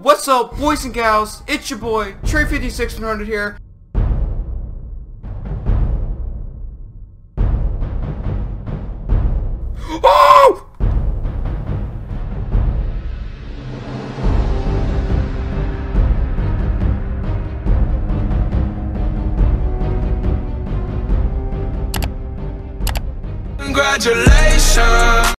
What's up, boys and gals? It's your boy, Trey5600 here. Oh! Congratulations.